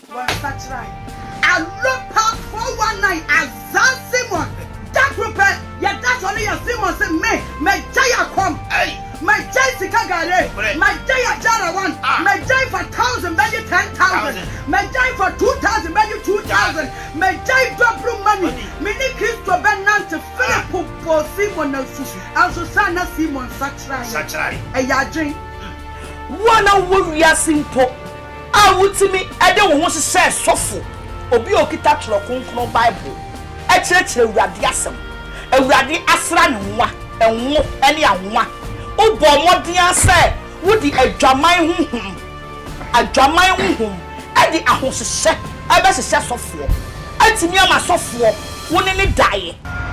Well, that's right. I look up 419 as Simon. That group, yeah, that's only a Simon said, me, Jaya come. Hey, my Jessica Gare, my Jaya Jara one, my Jay for 1,000, maybe 10,000, my Jay for 2,000, maybe 2,000, my Jay double money, many kids to Benan to Philip for Simon, and Susanna Simon, such right, a yarding. One hour, we are simple. I would see me, I don't want to say so full. Obi okita tro Bible. E chire Awurade asem. Awurade asra ne nwa, enwo ene anwa. Obo modin ase, wo di adwaman huhum. Adwaman huhum. E di ahosese, e be sese sofo. Atimi ama sofo, wo ne dae.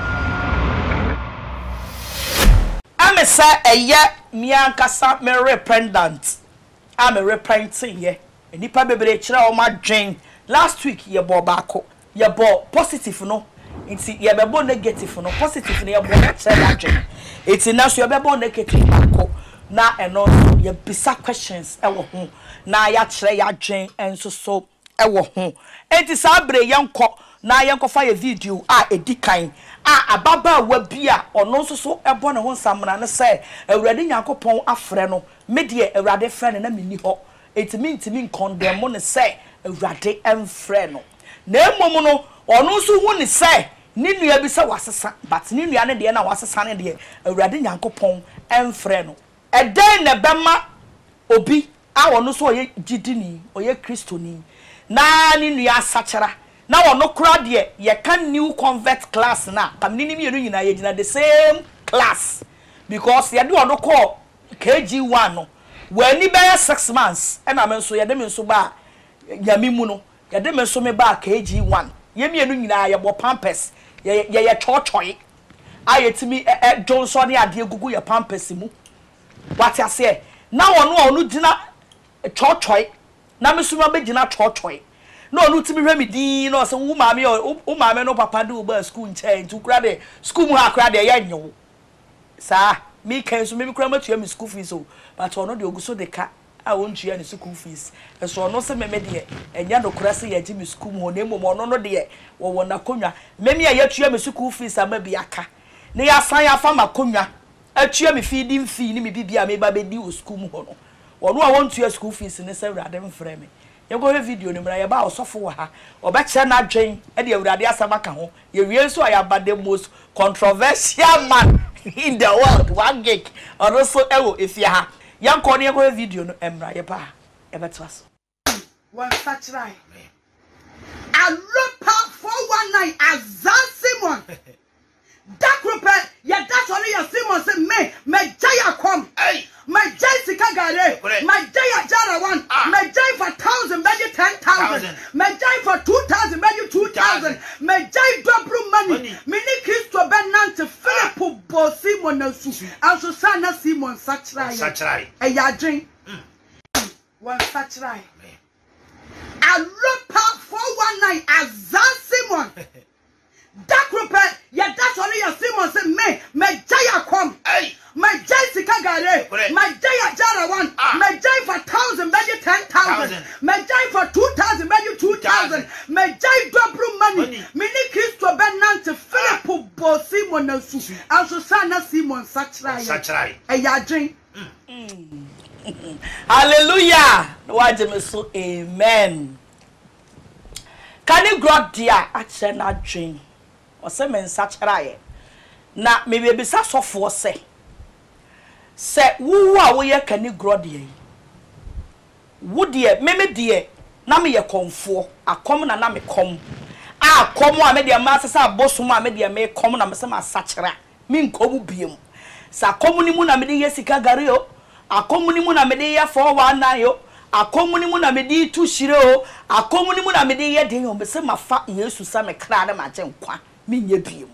Amesa eye miankasa me repentant. I'm a repenting ye. Nipa bebre kire o madwen. Last week ye bo baako ye bo positive no nti ye be bo negative no positive no ye bo kire adwen enti na so ye be bo negative baako na eno ye bisa questions e wo ho na ya kire ya adwen enso so e wo ho enti sa bre ye nko na ye nko fa ye video a edikan a ababa wa bia ono nso so e bo ne ho nsamna ne se Awurade Nyankopon afre no me de Awurade fre ne na meni ho enti condemn ne se Awurade emfre no na emom no ono so hu ne se ni nua bi se wasesa but ni nua ne de na wasesa ne de Awurade Nyankopon emfre no eden na bema obi a ono so oye gidini oye kristoni na ni nua asachara na ono kura de ye can new convert class na kam ni mi enu nyina ye gina the same class because ye de ono call KG1 no wani be 6 months and am so ye de me so ba yami mu no ye de me so me ba KG1 ye mienu nyina ye bo pampers ye chochoi ayetimi Johnson ne ade gugu ye pampers mu what ya say na onu dina chochoi na me so ma be gina chochoi na onu timi hwe me din na so wo maame no papa do ba school nche ntu kura de school mu ha kura de ye nyewo sa me kan so me kura matua me school fees o but ono de oguso de ka a wontua ne school fees so ono se me de enya no kura se ye gi me school mu na emo ono no de wo na konwa me me ya tua me school fees ama bi aka ne ya san ya fa ma konwa atua me feeding fee ni me bibia me ba be di o school mu ho no ono a wontua school fees ne se Awurade mfrɛ me ye go video ni mra ye ba osofo wo ha obeche na adwen e de Awurade asaba ka ho ye wie so ayaba the most controversial man in the world one geek or also ewo efia ha yanko ne go video no emra ye ba e beto aso one such right I look up 419 as Simon that group yeah that's only your Simon say me Jaya come hey my Jessica Gare my Jaya Jara one my Jay for 1,000 maybe 10,000 my Jay for 2,000 maybe 2,000 my Jay double money many kids to Benan to Philip for Simon and Susanna Simon such right a yarding one such right I look up 419 as Simon that group yeah that's only your Simon say me Jaya come hey my Jessica Gare my Jaya Jara one my Jay for 1,000 maybe 10,000 my Jay for 2,000 maybe 2,000 my Jay double money many kids to Benan to Philip for Simon and Susanna Simon such right a yarding hallelujah wajeme so amen Kani Gloria ache na adwen ose men sacharaye na me be bisa sofo se wo a wo ye Kani Gloria wo de me de na me ye konfo akom na me kom akom a me de ma sesa abosom a me de me kom na me se ma sachara me nkomu biem sa akom ni mu na me de ye sika gare o akom ni mu na me de ye 419 yo akom ni mu na me de tu shire o akom ni mu na me de ye den o me se ma fa Yesu sa me kra na ma je nkwa me nya biem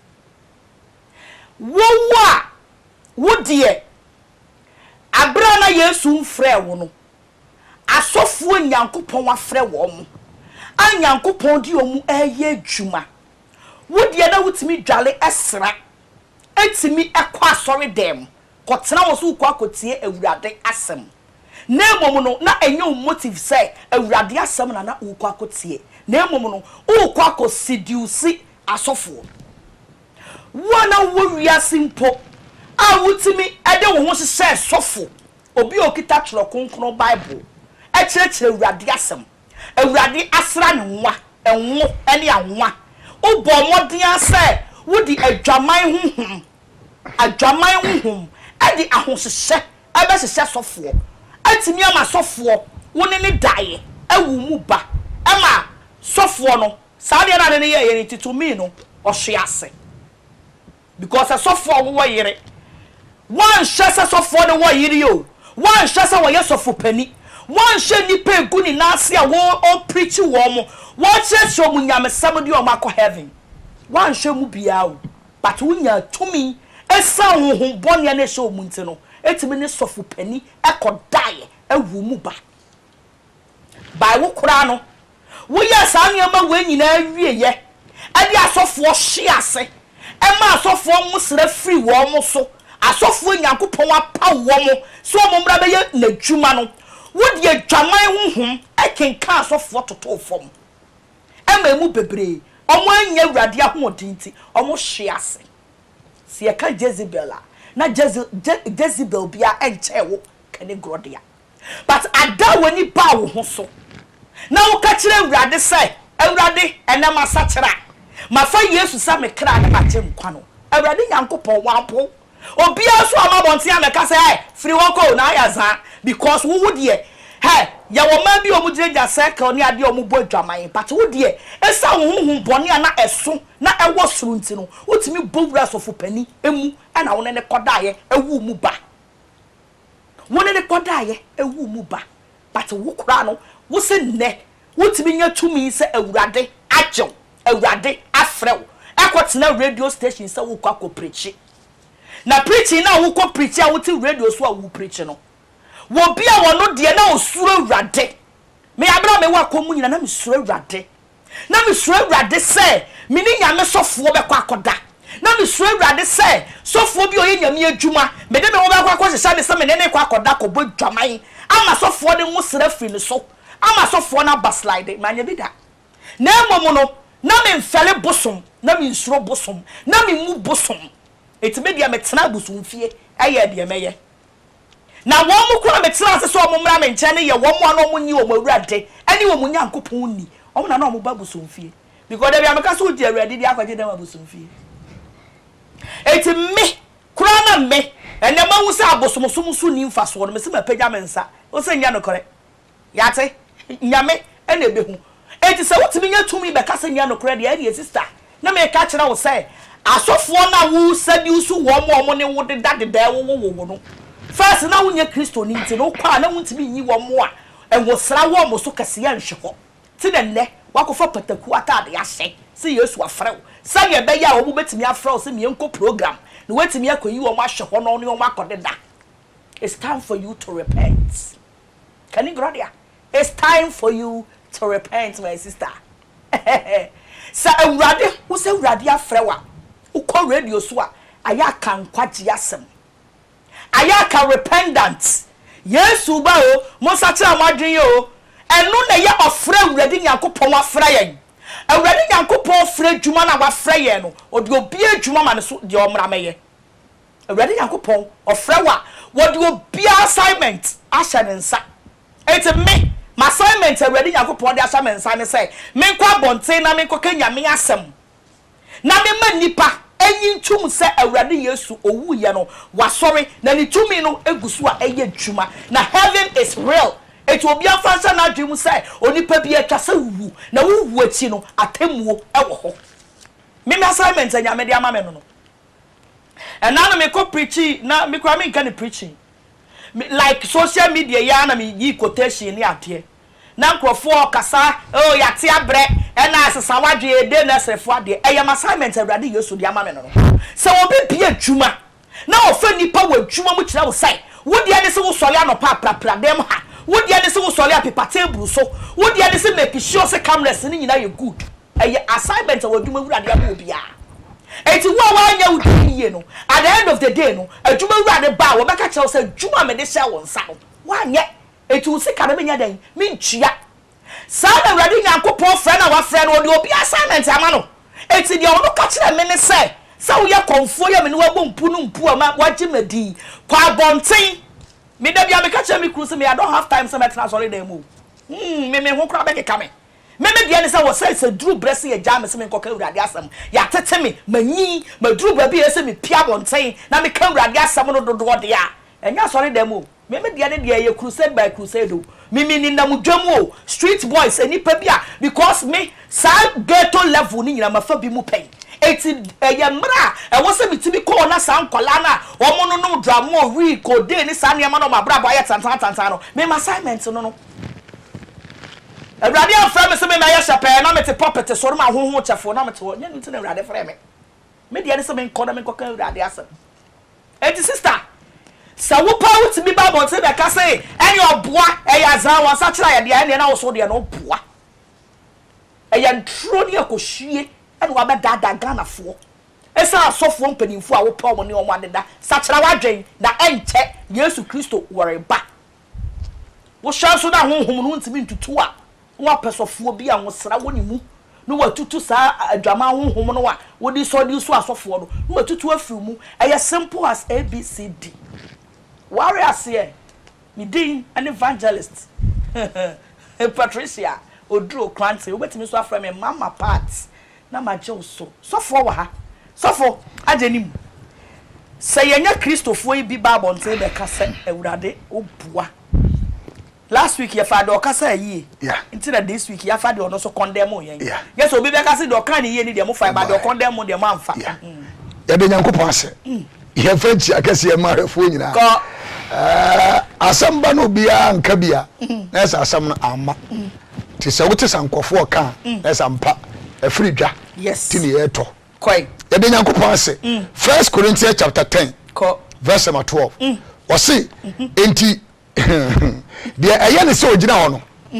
wo de abra na Yesu mfrɛ wo no asofo Nyankopɔn afrɛ wo mo Anyankopɔn di omu eye dwuma wo de na wutimi dwale esra etimi ekɔ asɔre dem kɔtena wo so kɔ akotie Awurade asem na emom no na enyo motive say awurade asem na ukwa akotie na emom no ukwa akosidiusi asofo wana wo wiase mpo a wutimi ede wo ho hye sofo obi okita tro konkron bible e kyerɛkyerɛ awurade asem awurade asra ne nwa enwo ene anwa obo modin ase wodi adwaman honhom edi ahohyehyɛ ebe hyehyɛ sofo atimi ama sofo woni ne dae awu mu ba ama sofo no saa de na ne ye titumi no ohwe ase because sofo wo yire one shasa sofo de wo yire yo one shasa wo yesofo pani one she ni pe gu ni na ase a wo o preach wo mo wo checho mu nyamesam de o makọ heaven one she mu bia o but wunya tumi esa honhom bone na she o mu nti no etimi ne sofo pani ekodae awu mu ba by wo kura no wo ya sa nyama we nyina wie ye ade asofo hye ase ema asofo mu sra free wo mo so asofo nyankopon apa wo mo so mo mra be ye nadwuma no wo de adwaman honhom ekenka asofo toto fom ema mu bebre omo anya awurade ahomodin ti omo hye ase se ye ka Jezebel na Jezebel bia enche wo Kani Gloria but ada woni ba wo ho so na wo ka kire awurade sai awurade enam asakira mafa Yesu sa me kra na matem kwa no awurade nyankopon wampo obia so amabonte ameka sai free woko na ayaza because wo wodie ya wo ma bi omugyeja circle ni ade omubo adwaman but wo die esa wo honhom bone na eso na ewo suru nti no wotimi bowura sofo pani emu na wo ne kodaye ewu mu ba wo ne kodaye ewu mu ba but wo kura no wo se ne wotimi nya tumi se awurade agyew awurade afrew ekotena radio station se wo kwa ko preach na preaching na wo ko preach a wo ti radio so a wo preach no wo bia wono de na osuro awurade me abra me wa komu nyina na me suro awurade na me suro awurade se me ni nyame sofo be kwa akoda na me suro awurade se sofo bi oye nyame adwuma me de me wo be kwa akohye ne se me ne kwa akoda ko bo dwaman ama sofo de ngo sra firi ne so ama sofo na baslide manya bi da na emom no na me mfele bosom na me nsuro bosom na me mu bosom etime dia metena bosom fie aye de meye na wo mu kura metena ase so mo mra me nche ne ye wo mo ano mo nyi wo awurade ani wo mo nyankopon ni o na na mo ba bosom fie because there be ameka so di awurade di akwaje dem bosom fie etime kura na me ene ma wu sa bosom so so ni mfa so no me se ma pagya mensa o se nya no kore yate nyame ene behu eti se wotimi nya tumi be kasa nya no kore de area sister na me ka kira wo say asofo na wu sadi usu wo mo ne wo de dade da wo no first na wunye Kristo ni nti no kwa na wuntimi nyi wo mo a enwo sra wo mo so kase ya nhwe ho ti de ne wakofa pataku atade ya hye se Yesu afrew se ye be ya wo mo betimi afrew se me enko program na wetimi akoyi wo mo ahwe ho no ne wo akode da. It's time for you to repent. Kani Gloria, it's time for you to repent, my sister. Sa awurade wo se awurade afrew a ukọ radio so a aya kan kwaji asem aya ka repentance Yesu ba o mo sa kira mwadwen o enu na ye ofre awurade nyankopon afra yen awurade nyankopon ofre dwuma na wafra yen no odi obi adwuma ma ne so de omra meye awurade nyankopon ofra wa wodi obi assignment asha ne nsa eti me my assignment awurade nyankopon de asha me nsa ne say me kwa bonten na me koka nyame asem na me ma nipa enyi ntum se awurade Yesu owu ye no wasori na ni tumi no egusu a eye dwuma na heaven is real it will be a fansa na dwum se onipa bi atwasa wu na wu achi no atemuo ewo ho me assignment anya me de ama me no and now me ko preaching na me kwa me kan preaching like social media ya na me yi quotation ni ade na nkrofo kasa oh yate abre ena asesa wadwe ede na sefo ade eyam assignment awurade Yesu de ama me no se obi bia dwuma na ofa nipa wa dwuma mu kira wo sai wodi ade se wo sori anopa prapra dem ha wodi ade se wo sori apepa table so wodi ade se make sure se cameras ni nyina ye good eye assignment wa dwuma awurade aba obia eti wo wa anya wudi ye no at the end of the day no adwuma awurade ba wo beka kira wo se dwuma me de hye wo nsa no wa anye etu sika na menya den me ntwia sa na awurade nyankopon frɛ na wa frɛ no de obi assignment ama no eti de ono ka kire me ne sɛ sa wo ya konfo ya me ne wa bompu no mpu ama wagye madi kwa bonten me da bia me ka kire me kru se me I don't have time so me tena sorry dem o me ho kra be keka me bia ne say wo say duru brese ya jam se me nkoka awurade asem ya tete me manyi maduru ba bia se me pia bonten na me ka awurade asem no dodo de a enya sorry dem o me bia ne de ye crusade by crusade o me ni namudwam o street boys enipa bia because me sa ghetto level ni nyina mafa bi mu pen eti ye mra e wo se bitimi ko na sa nkola na omo no no drama wi ko de ni sa ne ma no mabra bo aye tantan no me assignment no Awurade afra me se me na ye shepe na me te property so ma honho chefo na me te nya nti na awurade fra me de se me nko na me nkoka awurade asem eti sister sa wo pa wo ti bi Bible se be ka se eni oboa e ya zan wa sa kira ye de ene na wo so de no boa e ya ntro ne akohwie ene wa be dada Ghana fo esa asofo mpanimfo a wo pa mo ne o mo adeda sa kira wa dwen na enche Yesu Kristo wore ba wo shanso na honhom no ntimi ntutu a wa pesofo bi a wo sra wo ni mu no watutu sa adwama honhom no wa wo di so asofo no no watutu afiri mu e simple as ABCD warriors here me din an evangelist Patricia Odro Kranti obetimi so afra me mama parts na ma je so for wa ha so for ajenim say yenya Christopher yi bi Bible nte be ka se awurade obua last week ya father okasa yi until this week ya father ono so condemn yen yes obi be ka se do kan yi ni de mo fa ba do condemn de mo amfa ya de nyankopon ase ya fanchi akase ya marefo nyina asamba no bia nka bia na esa asam no amma ti se wote sankofo ka na esa mpa afiri dwa ti ne yeto koi ya de nyankopon ase 1 Corinthians chapter 10 verse 12 o se enti de ayane se ogina ho no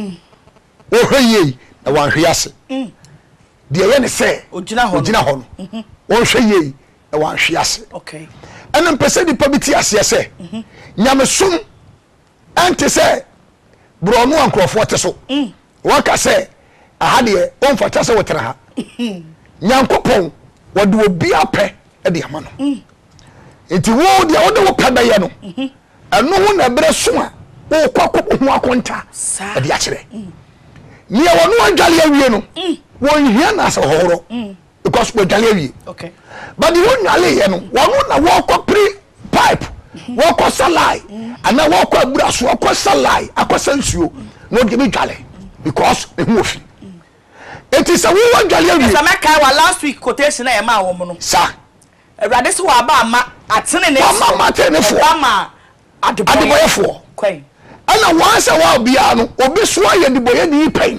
o hweye na wan hwe ase de ayane se ogina ho no o hweye na wan hwe ase okay ana mpese di pabiti ase se nyamesum ante se bronu ankrofo te so waka se ahade on fata se wotera ha nyankopon wode obi ape e de ama no enti wo de wode wo paba ye no anu hu na bre so a wo kwakọ ho akonta e de akire ni e wonu adwale awie no won hia na se horo because we dwale awie okay but the one nyale ye no wonu na wo kwa pre pipe wo kwa salai ana wo kwa buraso wo kwa salai akosa nsuo no de me dwale because e hu ofi enti se wo dwale awie se meka wa last week quotation na e ma wo mo no sa awurade se wa ba ama atene ne fo ma atene fo ama adeboye fo kwai ana wansa wa bia no obi so aye adeboye ni pen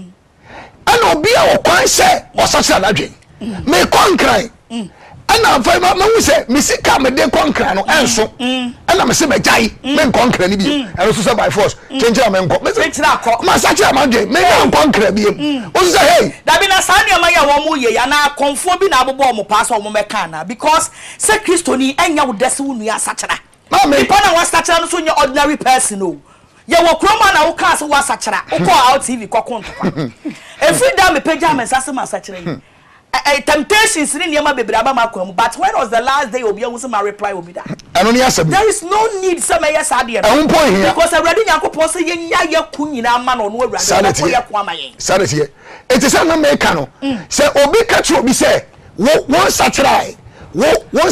ana obi a wo kwan se osase anadwen me konkran ana fa ma hu se misika me de konkran no enso ana me se majai me konkran ni bi ero so by force change am enko me se ma sa kira ma dwen me konkran bi o so hey da bi na sa ne ma ya wo mu ye ya na konfo bi na abobo mo pass o mo meka na because se Kristo ni enya wo dese wo nua sa kira ma me ipo na wa sa kira no so nya ordinary person o ye wo kroma na wo ka so wa sa kira wo ko out TV kokon to every day me page me sa se ma sa kira yi temptations ni niam bebraba makwam but when was the last day obi anwo my reply obi da eno ni asem there is no need some yes ade because already yakopon say yenya yaku nyina ama no no awurade ko yaku ama yen sanity it is na make no say obi catch obi say wo satrai wo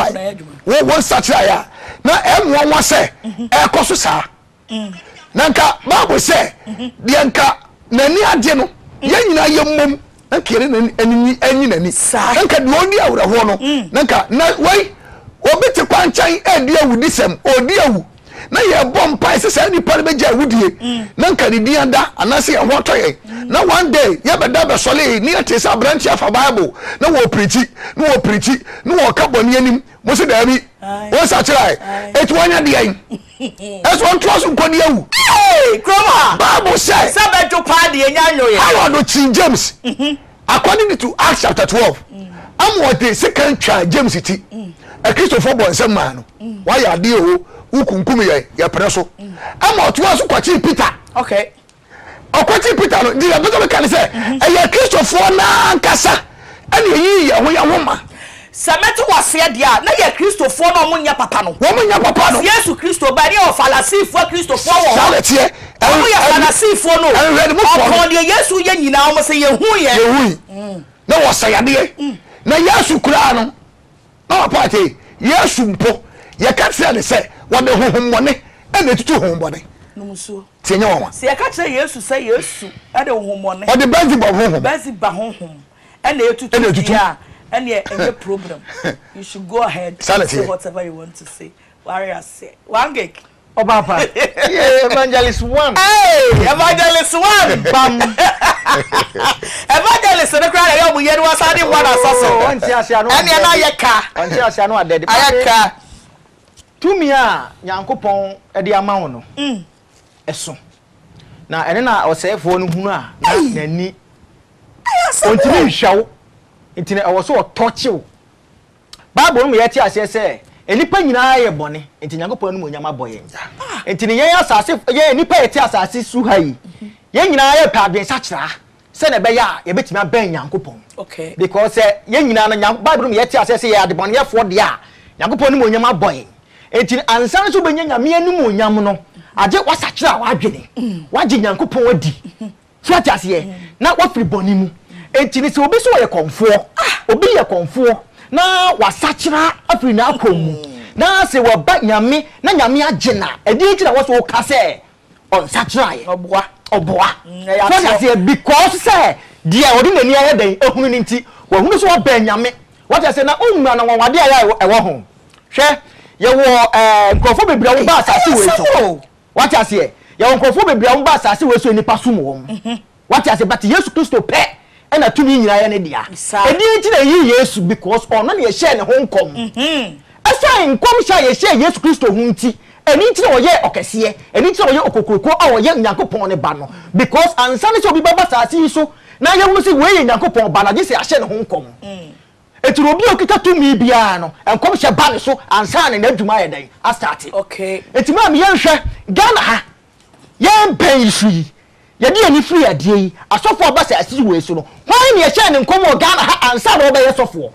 satrai ya na emwo wa say e koso sa nanka bible say de nka nani ade no yenyina yemmom nkere enyi nani nka de oni awura ho no nka na wai obiti kwanchan edi awudisem odi awu na ye bompa sese ni pare beja awudie nka de dianda anase ye ho toye na one day ye beda be sole ni atesa branch afa bible na wo preach no wo ka boni anim mo se da bi wo sa kirai etwanya de ayin es one trust nkodi awu kroma bible say sabejo pa de enyanyo ye how do King James according to Acts chapter 12 am what the second child James ti a Christopher boy say man why are they ukunkum ye preso ama otuwa so kwachi Peter okay okwachi Peter no di abeto kan say eye Christopher na nkasa ene yi ye ho ya homa Sameto wase dia na ye Christopher no munya papa no wo munya papa no Yesu Christo ba ni o falasifo Christopher wo salete ye wo ya falasifo no o de Yesu ye nyina o se ye hu ye na wo sayade na Yesu kura no na pate Yesu mpo ye ka tse ne se wo de hohommone e na tutu hohommone no muso tienya wo se ye ka tse Yesu se Yesu e de hohommone o de Belgium hohom Belgium hohom e na tutu ya any problem. You should go ahead and say whatever you want to say. Warrior say. One gig. Oh, Papa. Yeah, Evangelist 1. Hey, Evangelist 1. Bam. Evangelist, the crowd, I am here. Was I the one assassin? And you're not your car. And yes, I know I did. I car. To me, Yankopon, at the amount. Eso. Now, and then I was say for Nuna. Nani. Continue show. Intine I was so touch you. Bible me yeti ase say enipa nyina ye bone enti Nyankopon mu nyama boye. Intine ye asase ye enipa yeti asase su hayi. Ye nyina ye pa adwen sakira. Se na be ya ye betimi aben Nyankopon. Okay. Because ye nyina na Bible me yeti ase say ye adebone ye fo de a Nyankopon mu nyama boye. Enti ansan so benya nyame anu nyam no age wasakira wa adwene. Waje Nyankopon wadi. So ati ye na wa firi bone mu. Enti ni se obi so ye konfo obi ye konfo na wasachira afri na akomu na se wo ba nyame na nyame agena edi nti na wo so ka se on sachira ye oboa so say because say dia odi nani aye den ehunu ni nti wo hunu so ba nyame what say na onwura na wawade aye ewo ho hwe ye wo nkofo bebra wo ba asase we so what say ye wo nkofo bebra wo ba asase we so nipa sum wo what say but Jesus Christo pe and a 2 nyina ne dia e di nti na yi Yesu because ono na ye share ne ho nkom asa nkom sha ye share Yesu Christo hu nti eni nti na oye okese eni nti na oye okokroko a oye Nyankopon ne ba no because ansa ne so bi baba saasi so na ye hu se we ye Nyankopon ba na je se a share ne ho nkom eturo bi okita tumi bia no nkom sha ba ne so ansa ne adwuma ye dan a start okay etima me ye hwe Ghana ha ye ben yi yedi ani free adie yi asofo obasa asisi we so no hwan ne ye hye ne nkomo Ghana ha ansa na oba ye sofo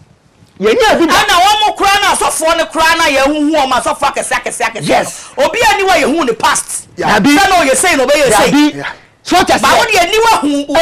ye ni abi ana wo mo kura na asofo ne kura na ye huhu o ma asofo akese yes obi ani wa ye hu ne past ya bi na o ye say no be ye say so ta say ba wo de ani wa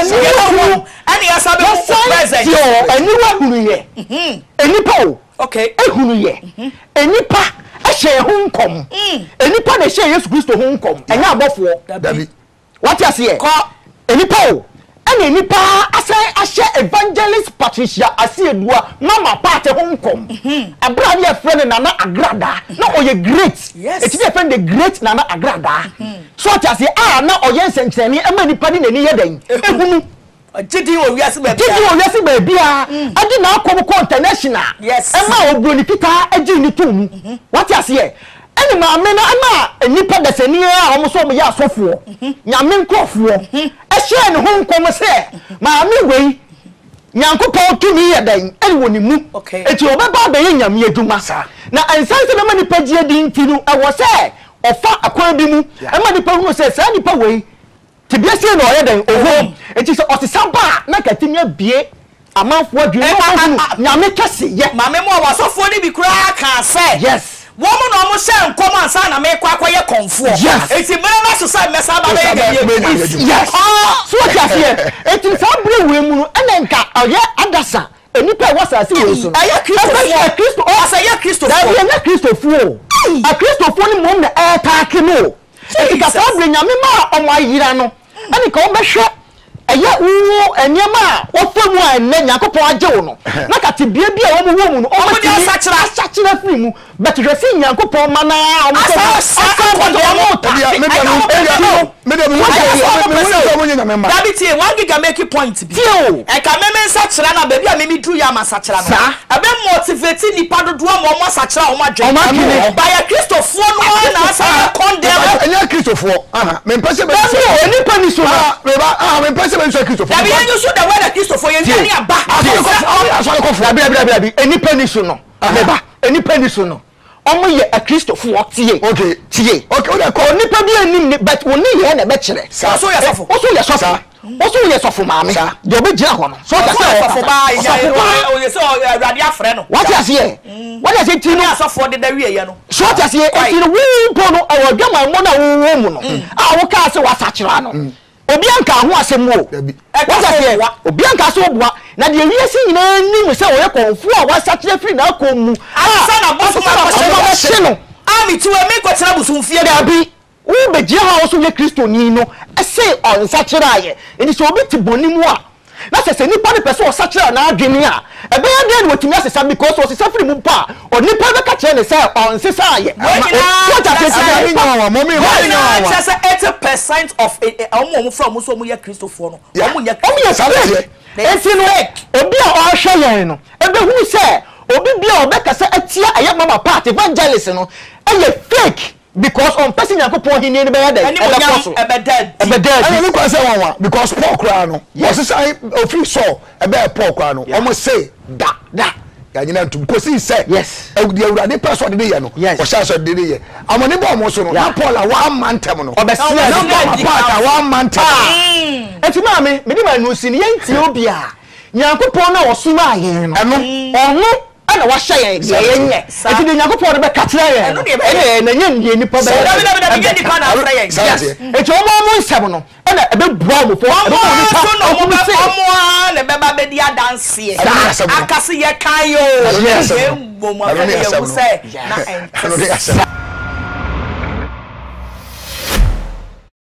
hu ani ya sabe present yo ani wa hunu ye enipa o okay ehunu ye enipa ahye hu nkom enipa na hye Yesu Kristo hu nkom enya abofo David what you say ko enipa o ana enipa ahye evangelist Patricia Asiedua mama party honkom abra ne friend Nana Agradaa na oye great it be friend the great Nana Agradaa so what you say na oye nsencheni e ma nipa ni nani yedan ehunu Jidi o wiase ba bia ade na akom ko international yes e ma obroni pita agi ni tomu what you say eni ma me na nipa da sani a omo so mo ya asofo nyame nkrofo e hye ne ho nkom se ma me wei Nyankopon tumi ye dan eni woni mu eti obeba ba ye nyame adwuma sa na ansanse be ma nipa gie di ntinu e wo se ofa akwan bi mu e ma nipa hu se sa nipa wei tibiase no ye dan oho eti se osisamba na katimi abie amanfo adwuma nyame kese ye ma me mo wasofo ni bi kura ka se yes woman no mo say nkom ansa na me kwa ye konfo eti me na so say me sa ba be yes so what you say eti sa bre we mu no ene nka oye adasa enipa wasase we so aye Kristo o asa ye Kristo da ye na Kristo fu a Kristo fu ni mo na attack no eti ka sa bre nyame ma o ma yira no ene ka o behwe eye wo enema wo famu a enne Nyankopon age wo no na ka tibie bia wo mu wo mu no o ma ti sachira firi mu but je si Nyankopon ma na o mo so David one giga make point bi e ka meme sachira na ba bia meme dru ya ma sachira no abe motivate ni padodo mo mo sachira o ma dwen ba ya Christopher no na asa condemn enya Christopher me mpese be eni pani so me mpese be so Christopher David you should the word Christopher you ni aba eni pani so no meba eni pani so no omo ye a Christopher tie okay o ko nipa bi anim but woni ye na be kire so ya sofo oso ye sofo maame de obegira ho no so ta sofo ba ya o ye so Awurade afre no what you say ti no sofo de da wie ye no so ta say ti no wu po no e wadwa mo na wu mu no a wo ka se wasachira no obi anka ho asem wo obi anka so oboa na de wiase nyina nim se wo ye konfu a wasachira firi na akomu asa na boso ma no ami ti we me ko tira busum fie da bi wo be je ha wo so ye Kristo ni no ese on sachira ye eni so obi ti bonimu a na se nipa ne person o sachira na adwene a ebe ya de wotimi asesa because o sesa firi mu pa o nipa be ka kire ne se on sesa ye what that is mommy 80% of omo from so omo ye Christopher no omo ye salary enti no obi a o hwe yen no ebe hu se obi bia o be ka se atia aye mama part evangelist no eye fake because on person yakopon hini ni be ya dead ebe dead and you can say one because Paul cry no was say ofi so ebe Paul cry no almost say da ya nyina ntum ko si say yes e di Awurade person de ye no o sha so de ye amone bo mo so no na Paul a one man tem no obesi na part one man tem enti ma me di ma no si ni enti obi a yakopon na osuma aye no ono ana wa hye ye enti de yakopon de be katira ye na nye nipa be da nipa na afra ye enti omo nsem no ana ebe bua mo fo omo na be ba be di adanse akase ye kan yo ye mo ma fe ye wo say na